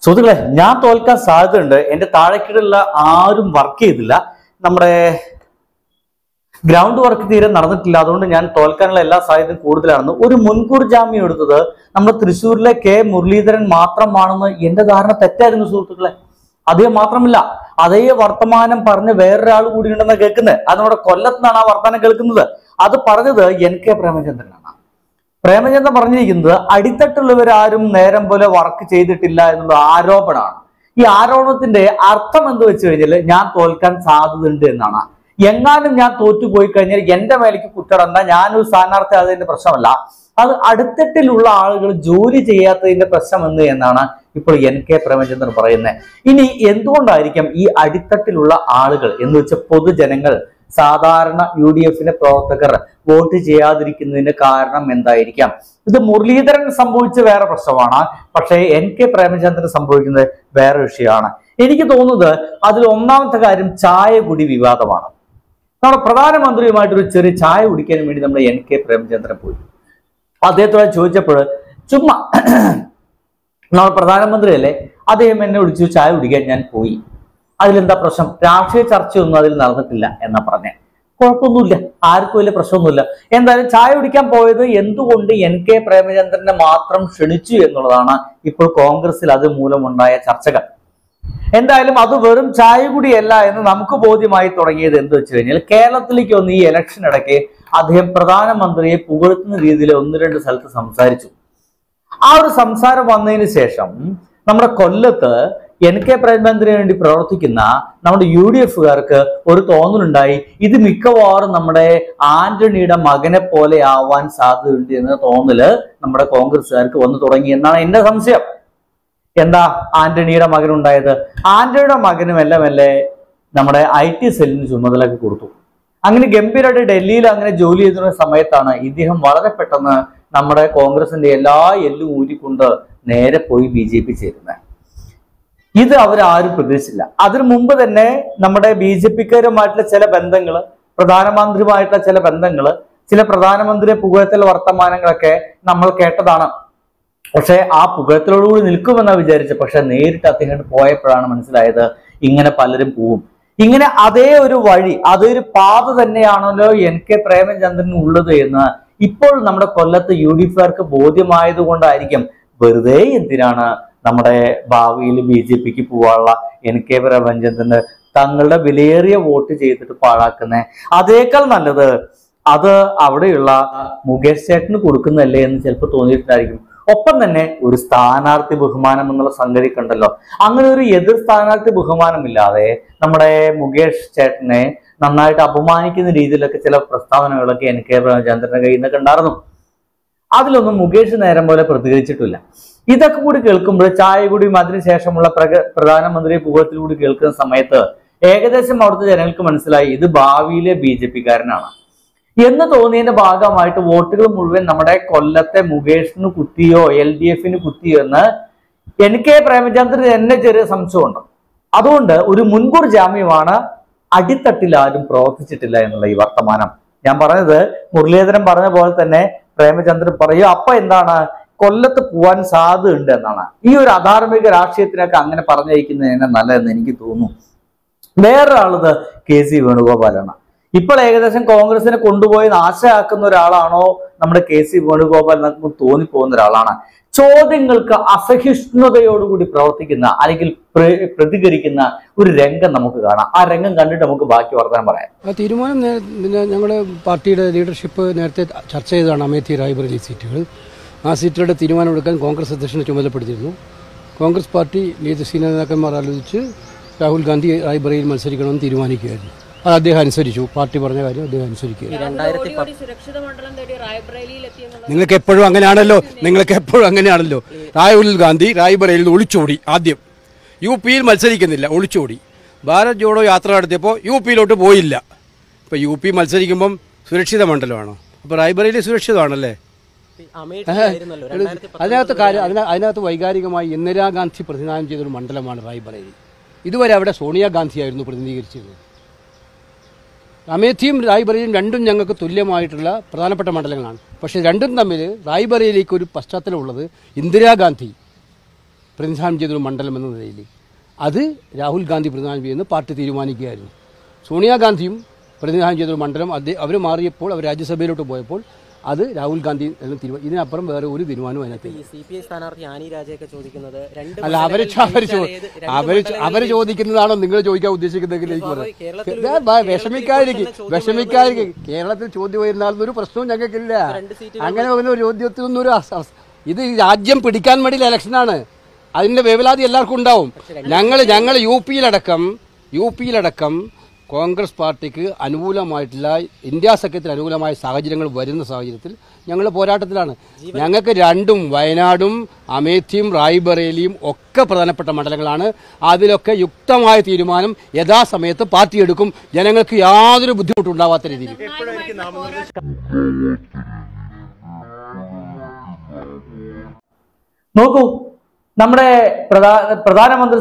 സുഹൃത്തുക്കളെ, ഞാൻ തോൽക്കാൻ സാധ്യതയുണ്ട്. എന്റെ താഴേക്കിടുള്ള ആരും വർക്ക് ചെയ്തില്ല. നമ്മുടെ ഗ്രൗണ്ട് വർക്ക് തീരെ നടന്നിട്ടില്ല. അതുകൊണ്ട് ഞാൻ തോൽക്കാനുള്ള എല്ലാ സാധ്യതയും കൂടുതലാണെന്ന് ഒരു മുൻകൂർ ജാമ്യം എടുത്തത് നമ്മുടെ തൃശ്ശൂരിലെ കെ മുരളീധരൻ മാത്രമാണെന്ന് എന്റെ ധാരണ തെറ്റായിരുന്നു സുഹൃത്തുക്കളെ. അദ്ദേഹം മാത്രമല്ല, അതേ വർത്തമാനം പറഞ്ഞ് വേറൊരാൾ കൂടി ഉണ്ടെന്ന് കേൾക്കുന്നത്. അത് നമ്മുടെ കൊല്ലത്തുനിന്നാണ് ആ വർത്തമാനം കേൾക്കുന്നത്. അത് പറഞ്ഞത് NK പ്രേമചന്ദ്രനാണ്. പ്രേമചന്ദ്രൻ പറഞ്ഞിരിക്കുന്നത് അടിത്തട്ടുള്ളവരാരും നേരം പോലെ വർക്ക് ചെയ്തിട്ടില്ല എന്നുള്ള ആരോപണമാണ്. ഈ ആരോപണത്തിന്റെ അർത്ഥം എന്ത് വെച്ച് കഴിഞ്ഞാൽ ഞാൻ തോൽക്കാൻ സാധ്യതയുണ്ട് എന്നാണ്. എങ്ങാനും ഞാൻ തോറ്റുപോയി കഴിഞ്ഞാൽ എന്റെ മേലേക്ക് കുറ്റടണ്ട, ഞാനൊരു സ്ഥാനാർത്ഥി ആയതിന്റെ പ്രശ്നമല്ല, അത് അടിത്തട്ടിലുള്ള ആളുകൾ ജോലി ചെയ്യാത്തതിന്റെ പ്രശ്നം എന്നാണ് ഇപ്പോൾ NK പ്രേമചന്ദ്രൻ പറയുന്നത്. ഇനി എന്തുകൊണ്ടായിരിക്കാം ഈ അടിത്തട്ടിലുള്ള ആളുകൾ എന്ന് വെച്ചാൽ പൊതുജനങ്ങൾ, സാധാരണ UDF-ന്റെ പ്രവർത്തകർ വോട്ട് ചെയ്യാതിരിക്കുന്നതിന്റെ കാരണം എന്തായിരിക്കാം? ഇത് മുരളീധരൻ സംഭവിച്ച വേറെ പ്രശ്നമാണ്, പക്ഷേ NK പ്രേമചന്ദ്രൻ സംഭവിക്കുന്നത് വേറെ വിഷയമാണ്. എനിക്ക് തോന്നുന്നത് അതിൽ ഒന്നാമത്തെ കാര്യം ചായ കുടി വിവാദമാണ്. നമ്മുടെ പ്രധാനമന്ത്രിയുമായിട്ടൊരു ചെറിയ ചായ കുടിക്കാൻ വേണ്ടി നമ്മുടെ NK പ്രേമചന്ദ്രൻ പോയി. അദ്ദേഹത്തോട് ചോദിച്ചപ്പോൾ ചുമ്മാ നമ്മുടെ പ്രധാനമന്ത്രിയല്ലേ, അദ്ദേഹം എന്നെ വിളിച്ചു ചായ കുടിക്കാൻ ഞാൻ പോയി, അതിലെന്താ പ്രശ്നം? രാഷ്ട്രീയ ചർച്ചയൊന്നും അതിൽ നടന്നിട്ടില്ല എന്നാ പറഞ്ഞേ. കുഴപ്പമൊന്നുമില്ല, ആർക്കും വലിയ പ്രശ്നമൊന്നുമില്ല. എന്തായാലും ചായ കുടിക്കാൻ പോയത് എന്തുകൊണ്ട് NK പ്രേമചന്ദ്രനെ മാത്രം ക്ഷണിച്ചു എന്നുള്ളതാണ് ഇപ്പോൾ കോൺഗ്രസിൽ അത് മൂലമുണ്ടായ ചർച്ചകൾ. എന്തായാലും അത് വെറും ചായ കുടിയല്ല എന്ന് നമുക്ക് ബോധ്യമായി തുടങ്ങിയത് എന്ത് വെച്ച് കഴിഞ്ഞാൽ, കേരളത്തിലേക്ക് വന്ന് ഈ ഇലക്ഷൻ ഇടയ്ക്ക് അദ്ദേഹം പ്രധാനമന്ത്രിയെ പുകഴ്ത്തുന്ന രീതിയിൽ 1-2 സ്ഥലത്ത് സംസാരിച്ചു. ആ ഒരു സംസാരം വന്നതിന് ശേഷം നമ്മുടെ കൊല്ലത്ത് NK പ്രേമചന്ദ്രന് വേണ്ടി പ്രവർത്തിക്കുന്ന നമ്മുടെ UDF-കാർക്ക് ഒരു തോന്നലുണ്ടായി, ഇത് മിക്കവാറും നമ്മുടെ ആന്റണിയുടെ മകനെ പോലെ ആവാൻ സാധ്യതയുണ്ട് എന്ന തോന്നല് നമ്മുടെ കോൺഗ്രസ്സുകാർക്ക് വന്നു തുടങ്ങി എന്നാണ് എന്റെ സംശയം. എന്താ ആന്റണിയുടെ മകനുണ്ടായത്? ആന്റണിയുടെ മകന് മെല്ലെ മെല്ലെ നമ്മുടെ IT സെല്ലിന് ചുമതലയൊക്കെ കൊടുത്തു. അങ്ങനെ ഗംഭീരമായിട്ട് ഡൽഹിയിൽ അങ്ങനെ ജോലി ചെയ്തിരുന്ന സമയത്താണ് ഇദ്ദേഹം വളരെ പെട്ടെന്ന് നമ്മുടെ കോൺഗ്രസിന്റെ എല്ലാ എല്ലും ഊരിക്കൊണ്ട് നേരെ പോയി BJP ചേരുന്നത്. ഇത് അവരാരും പ്രതീക്ഷിച്ചില്ല. അതിനു മുമ്പ് തന്നെ നമ്മുടെ BJP-ക്കാരുമായിട്ടുള്ള ചില ബന്ധങ്ങള്, പ്രധാനമന്ത്രിയുമായിട്ടുള്ള ചില ബന്ധങ്ങള്, ചില പ്രധാനമന്ത്രിയെ പുകഴ്ത്തൽ വർത്തമാനങ്ങളൊക്കെ നമ്മൾ കേട്ടതാണ്. പക്ഷെ ആ പുകഴ്ത്തലോടുകൂടി നിൽക്കുമെന്നാ വിചാരിച്ചത്. പക്ഷെ നേരിട്ട് അദ്ദേഹം പോയപ്പോഴാണ് മനസ്സിലായത് ഇങ്ങനെ പലരും പോവും. ഇങ്ങനെ അതേ ഒരു വഴി, അതൊരു പാത തന്നെയാണല്ലോ NK പ്രേമചന്ദ്രന് ഉള്ളത് എന്ന് ഇപ്പോൾ നമ്മുടെ കൊല്ലത്ത് UDF-കാർക്ക് ബോധ്യമായത് കൊണ്ടായിരിക്കും വെറുതെ എന്തിനാണ് നമ്മുടെ ഭാവിയിൽ BJP-ക്ക് പോവാനുള്ള NK പ്രേമചന്ദ്രന് തങ്ങളുടെ വിലയേറിയ വോട്ട് ചെയ്തിട്ട് പാഴാക്കുന്നേ? അതേക്കാൾ നല്ലത് അത് അവിടെയുള്ള മുകേഷ് ചേട്ടന് കൊടുക്കുന്നല്ലേ എന്ന് ചിലപ്പോൾ തോന്നിയിട്ടുണ്ടായിരിക്കും. ഒപ്പം തന്നെ ഒരു സ്ഥാനാർത്ഥി ബഹുമാനം എന്നുള്ള സംഗതി കണ്ടല്ലോ. അങ്ങനെ ഒരു എതിർ സ്ഥാനാർത്ഥി ബഹുമാനമില്ലാതെ നമ്മുടെ മുകേഷ് ചേട്ടനെ നന്നായിട്ട് അപമാനിക്കുന്ന രീതിയിലൊക്കെ ചില പ്രസ്താവനകളൊക്കെ NK പ്രേമചന്ദ്രന്റെ കയ്യിൽ നിന്നൊക്കെ ഉണ്ടായിരുന്നു. അതിലൊന്നും മുകേഷ് നേരം പോലെ പ്രതികരിച്ചിട്ടില്ല. ഇതൊക്കെ കൂടി കേൾക്കുമ്പോൾ ചായ കൂടിയും അതിനുശേഷമുള്ള പ്രധാനമന്ത്രി പുകഴ്ത്തിൽ കൂടി കേൾക്കുന്ന സമയത്ത് ഏകദേശം അവിടുത്തെ ജനങ്ങൾക്ക് മനസ്സിലായി ഇത് ഭാവിയിലെ BJP-കാരനാണ് എന്ന് തോന്നിയതിന്റെ ഭാഗമായിട്ട് വോട്ടുകൾ മുഴുവൻ നമ്മുടെ കൊല്ലത്തെ മുകേഷിന് കുത്തിയോ LDF-ന് കുത്തിയോ എന്ന് NK പ്രേമചന്ദ്രന് എന്നെ ചെറിയ സംശയമുണ്ട്. അതുകൊണ്ട് ഒരു മുൻകൂർ ജാമ്യമാണ്, അടിത്തട്ടിൽ ആരും പ്രവർത്തിച്ചിട്ടില്ല എന്നുള്ള ഈ വർത്തമാനം. ഞാൻ പറഞ്ഞത് മുരളീധരൻ പറഞ്ഞ പോലെ തന്നെ പ്രേമചന്ദ്രൻ പറയും, അപ്പൊ എന്താണ് കൊല്ലത്ത് പോവാൻ സാധ്യതയുണ്ട് എന്നാണ്. ഈ ഒരു അധാർമിക രാഷ്ട്രീയത്തിനൊക്കെ അങ്ങനെ പറഞ്ഞയക്കുന്നതിന് നല്ലതെന്ന് എനിക്ക് തോന്നുന്നു. വേറൊരാളത് KC വേണുഗോപാലാണ്. ഇപ്പോൾ ഏകദേശം കോൺഗ്രസിനെ കൊണ്ടുപോയി നാശമാക്കുന്ന ഒരാളാണോ നമ്മുടെ KC വേണുഗോപാൽ നമുക്ക് തോന്നിപ്പോകുന്ന ഒരാളാണ്. ചോദ്യങ്ങൾക്ക് അസഹിഷ്ണുതയോടുകൂടി പ്രവർത്തിക്കുന്ന അല്ലെങ്കിൽ പ്രതികരിക്കുന്ന ഒരു രംഗം നമുക്ക് കാണാം. ആ രംഗം കണ്ടിട്ട് നമുക്ക് ബാക്കി വർത്തമാനം പറയാം. തീരുമാനം ഞങ്ങളുടെ പാർട്ടിയുടെ ലീഡർഷിപ്പ് നേരത്തെ ചർച്ച ചെയ്തതാണ്. അമേത്തി റായ്ബറേലി സീറ്റുകൾ, ആ സീറ്റുകളുടെ തീരുമാനമെടുക്കാൻ കോൺഗ്രസ് അധ്യക്ഷനെ ചുമതലപ്പെടുത്തിയിരുന്നു. കോൺഗ്രസ് പാർട്ടി സീനിയർ നേതാക്കന്മാർ ആലോചിച്ച് രാഹുൽ ഗാന്ധി റായ്ബറേലിയിൽ മത്സരിക്കണമെന്ന് തീരുമാനിക്കുകയായിരുന്നു. അത് അദ്ദേഹം അനുസരിച്ചു. പാർട്ടി പറഞ്ഞ കാര്യം അദ്ദേഹം അനുസരിക്കുകയായിരുന്നു. നിങ്ങൾക്ക് എപ്പോഴും അങ്ങനെയാണല്ലോ. രാഹുൽ ഗാന്ധി റായ്ബറേലിയിൽ ഒളിച്ചോടി. ആദ്യം UP-യിൽ മത്സരിക്കുന്നില്ല, ഒളിച്ചോടി. ഭാരത് ജോഡോ യാത്ര നടത്തിയപ്പോൾ UP-യിലോട്ട് പോയില്ല. ഇപ്പോൾ UP മത്സരിക്കുമ്പം സുരക്ഷിത മണ്ഡലമാണോ? അപ്പോൾ റായ്ബറേലി സുരക്ഷിതമാണല്ലേ? അതിനകത്ത് വൈകാരികമായി ഇന്ദിരാഗാന്ധി പ്രതിനിധാനം ചെയ്തൊരു മണ്ഡലമാണ് റായ്ബറേലി. ഇതുവരെ അവിടെ സോണിയാഗാന്ധിയായിരുന്നു പ്രതിനിധീകരിച്ചിരുന്നത്. അമേത്തിയും റായ്ബറേലിയും രണ്ടും ഞങ്ങൾക്ക് തുല്യമായിട്ടുള്ള പ്രധാനപ്പെട്ട മണ്ഡലങ്ങളാണ്. പക്ഷേ രണ്ടും തമ്മിൽ റായ്ബറേലിക്ക് ഒരു പശ്ചാത്തലമുള്ളത് ഇന്ദിരാഗാന്ധി പ്രതിനിധാനം ചെയ്തൊരു മണ്ഡലം എന്ന നിലയിൽ അത് രാഹുൽ ഗാന്ധി പ്രതിനിധാനം ചെയ്യുന്നത് പാർട്ടി തീരുമാനിക്കുകയായിരുന്നു. സോണിയാഗാന്ധിയും പ്രതിനിധാനം ചെയ്തൊരു മണ്ഡലം അവർ മാറിയപ്പോൾ അവർ രാജ്യസഭയിലോട്ട് പോയപ്പോൾ അത് രാഹുൽ ഗാന്ധി എന്ന തീരുമാനം. ഇതിനപ്പുറം വേറെ ഒരു തീരുമാനവും അതിനകത്ത് അല്ല. അവര് ചോദിക്കുന്നതാണോ നിങ്ങൾ ചോദിക്കാൻ ഉദ്ദേശിക്കുന്നതെങ്കിൽ വിഷമിക്കാതിരിക്കും. കേരളത്തിൽ ചോദ്യം വരുന്ന ഒരു പ്രശ്നവും ഞങ്ങൾക്കില്ല. അങ്ങനെ വരുന്ന ഒരു ചോദ്യത്തിനൊന്നും ഒരു ഇത് രാജ്യം പിടിക്കാൻ വേണ്ടിയുള്ള ഇലക്ഷനാണ്. അതിന്റെ വേവലാതി എല്ലാവർക്കും ഉണ്ടാവും. ഞങ്ങൾ യു പിയിലടക്കം കോൺഗ്രസ് പാർട്ടിക്ക് അനുകൂലമായിട്ടുള്ള ഇന്ത്യ സഖ്യത്തിന് അനുകൂലമായ സാഹചര്യങ്ങൾ വരുന്ന സാഹചര്യത്തിൽ ഞങ്ങൾ പോരാട്ടത്തിലാണ്. ഞങ്ങൾക്ക് രണ്ടും വയനാടും അമേഠിയും റായ്ബറേലിയും ഒക്കെ പ്രധാനപ്പെട്ട മണ്ഡലങ്ങളാണ്. അതിലൊക്കെ യുക്തമായ തീരുമാനം യഥാസമയത്ത് പാർട്ടി എടുക്കും. ജനങ്ങൾക്ക് യാതൊരു ബുദ്ധിമുട്ടുണ്ടാവാത്ത രീതിയിൽ. നോക്കൂ, നമ്മുടെ പ്രധാനമന്ത്രി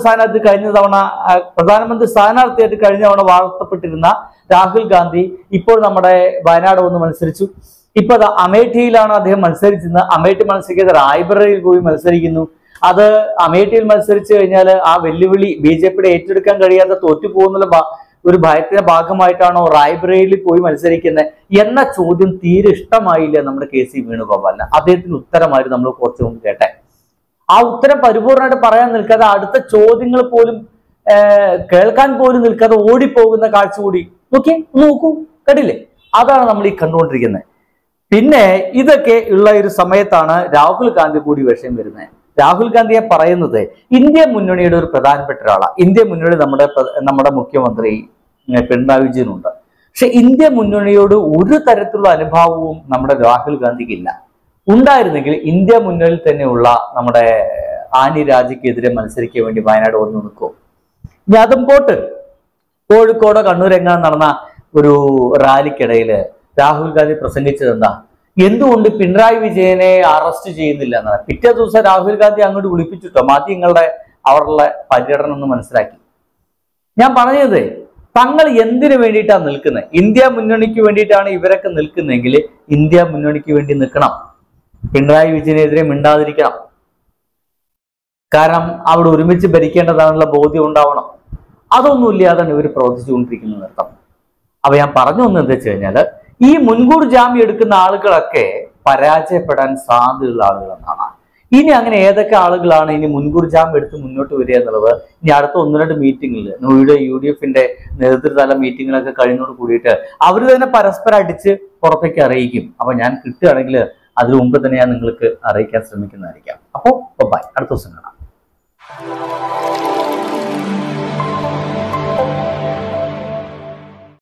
സ്ഥാനാർത്ഥിയായിട്ട് കഴിഞ്ഞ തവണ വാഴ്ത്തപ്പെട്ടിരുന്ന രാഹുൽ ഗാന്ധി ഇപ്പോൾ നമ്മുടെ വയനാട് വന്ന് മത്സരിച്ചു. ഇപ്പൊ അത് അമേഠിയിലാണ് അദ്ദേഹം മത്സരിച്ചിരുന്നത്. അമേഠി മത്സരിക്കാതെ റായ്ബറേലിയിൽ പോയി മത്സരിക്കുന്നു. അത് അമേഠിയിൽ മത്സരിച്ചു കഴിഞ്ഞാൽ ആ വെല്ലുവിളി BJPയുടെ ഏറ്റെടുക്കാൻ കഴിയാതെ തോറ്റുപോകുന്നുള്ള ഒരു ഭയത്തിന്റെ ഭാഗമായിട്ടാണോ റായ്ബറേലിയിൽ പോയി മത്സരിക്കുന്നത് എന്ന ചോദ്യം തീരെ ഇഷ്ടമായില്ല നമ്മുടെ KC വേണുഗോപാലിന്. അദ്ദേഹത്തിന് ഉത്തരമായിരുന്നു നമ്മൾ കുറച്ചു മുമ്പ് കേട്ടെ. ആ ഉത്തരം പരിപൂർണമായിട്ട് പറയാൻ നിൽക്കാതെ അടുത്ത ചോദ്യങ്ങൾ പോലും കേൾക്കാൻ പോലും നിൽക്കാതെ ഓടിപ്പോകുന്ന കാഴ്ച കൂടി നോക്കൂ, കേട്ടില്ലേ? അതാണ് നമ്മൾ ഈ കണ്ടുകൊണ്ടിരിക്കുന്നത്. പിന്നെ ഇതൊക്കെ ഉള്ള ഒരു സമയത്താണ് രാഹുൽ ഗാന്ധി കൂടി വിഷയം വരുന്നത്. രാഹുൽ ഗാന്ധിയെ പറയുന്നത് ഇന്ത്യ മുന്നണിയുടെ ഒരു പ്രധാനപ്പെട്ട ഒരാളാണ്. ഇന്ത്യ മുന്നണി നമ്മുടെ മുഖ്യമന്ത്രി പിണറായി വിജയനുണ്ട്. പക്ഷെ ഇന്ത്യ മുന്നണിയോട് ഒരു തരത്തിലുള്ള അനുഭാവവും നമ്മുടെ രാഹുൽ ഗാന്ധിക്ക് ഇല്ല. ഉണ്ടായിരുന്നെങ്കിൽ ഇന്ത്യ മുന്നണിയിൽ തന്നെയുള്ള നമ്മുടെ ആനി രാജയ്ക്കെതിരെ മത്സരിക്കാൻ വേണ്ടി വയനാട് വന്നു നിൽക്കും. ഇനി അതും പോട്ട്, കോഴിക്കോട് കണ്ണൂരെങ്ങാൻ നടന്ന ഒരു റാലിക്കിടയില് രാഹുൽ ഗാന്ധി പ്രസംഗിച്ചത് എന്താ? എന്തുകൊണ്ട് പിണറായി വിജയനെ അറസ്റ്റ് ചെയ്യുന്നില്ല എന്നാണ്. പിറ്റേ ദിവസം രാഹുൽ ഗാന്ധി അങ്ങോട്ട് വിളിപ്പിച്ചിട്ടോ മാധ്യമങ്ങളുടെ അവരുടെ പര്യടനം ഒന്ന് മനസ്സിലാക്കി. ഞാൻ പറഞ്ഞത് തങ്ങൾ എന്തിനു വേണ്ടിയിട്ടാണ് നിൽക്കുന്നത്? ഇന്ത്യ മുന്നണിക്ക് വേണ്ടിയിട്ടാണ് ഇവരൊക്കെ നിൽക്കുന്നതെങ്കിൽ ഇന്ത്യ മുന്നണിക്ക് വേണ്ടി നിൽക്കണം. പിണറായി വിജയനെതിരെ മിണ്ടാതിരിക്കണം. കാരണം അവിടെ ഒരുമിച്ച് ഭരിക്കേണ്ടതാണുള്ള ബോധ്യം ഉണ്ടാവണം. അതൊന്നും ഇല്ലാതാണ് ഇവർ പ്രവർത്തിച്ചുകൊണ്ടിരിക്കുന്നത് അർത്ഥം. അപ്പൊ ഞാൻ പറഞ്ഞു വന്നത് എന്താ വെച്ച് കഴിഞ്ഞാൽ ഈ മുൻകൂർ ജാമ്യം എടുക്കുന്ന ആളുകളൊക്കെ പരാജയപ്പെടാൻ സാധ്യതയുള്ള ആളുകളെന്നാണ്. ഇനി അങ്ങനെ ഏതൊക്കെ ആളുകളാണ് ഇനി മുൻകൂർ ജാമ്യം എടുത്ത് മുന്നോട്ട് വരിക എന്നുള്ളത് ഇനി അടുത്ത 1-2 മീറ്റിംഗിൽ UDFന്റെ നേതൃത്വതല മീറ്റിങ്ങുകളൊക്കെ കഴിഞ്ഞോട് കൂടിയിട്ട് അവർ തന്നെ പരസ്പരം അടിച്ച് പുറത്തേക്ക് അറിയിക്കും. അപ്പൊ ഞാൻ കിട്ടുകയാണെങ്കിൽ അതിനു മുമ്പ് തന്നെ ഞാൻ നിങ്ങൾക്ക് അറിയിക്കാൻ ശ്രമിക്കുന്നതായിരിക്കാം. അപ്പോൾ ബൈ, അടുത്ത ദിവസം കാണാം.